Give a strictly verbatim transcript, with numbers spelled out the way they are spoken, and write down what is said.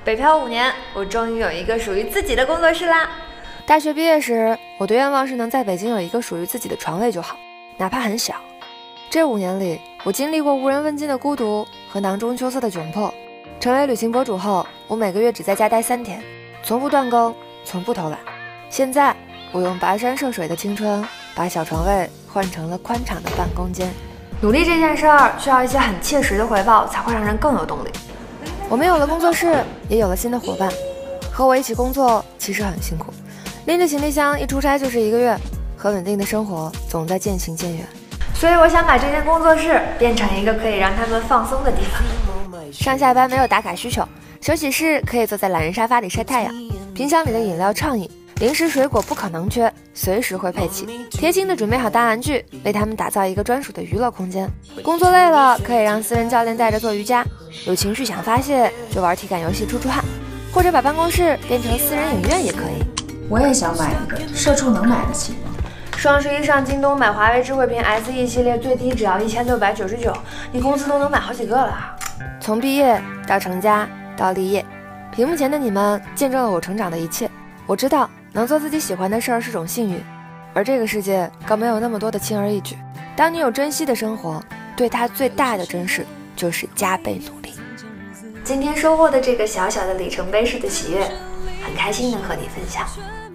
北漂五年，我终于有一个属于自己的工作室啦！ 大学毕业时，我的愿望是能在北京有一个属于自己的床位就好，哪怕很小。这五年里，我经历过无人问津的孤独和囊中羞涩的窘迫。成为旅行博主后，我每个月只在家待三天，从不断更，从不偷懒。现在，我用跋山涉水的青春，把小床位换成了宽敞的办公间。 努力这件事儿需要一些很切实的回报，才会让人更有动力。 我们有了工作室，也有了新的伙伴。和我一起工作其实很辛苦，拎着行李箱一出差就是一个月，和稳定的生活总在渐行渐远。 所以我想把这间工作室变成一个可以让他们放松的地方。 上下班没有打卡需求，休息室可以坐在懒人沙发里晒太阳，冰箱里的饮料畅饮，零食水果不可能缺，随时会配齐，贴心的准备好大玩具，为他们打造一个专属的娱乐空间。工作累了，可以让私人教练带着做瑜伽，有情绪想发泄就玩体感游戏出出汗，或者把办公室变成私人影院也可以。 我也想买一个，社畜能买得起吗？ 双十一上京东买华为智慧屏 S E 系列，最低只要一千六百九十九，你公司都能买好几个了。 从毕业到成家到立业，屏幕前的你们见证了我成长的一切。我知道能做自己喜欢的事儿是种幸运，而这个世界更没有那么多的轻而易举。当你有珍惜的生活，对它最大的珍视就是加倍努力。 今天收获的这个小小的里程碑式的喜悦，很开心能和你分享。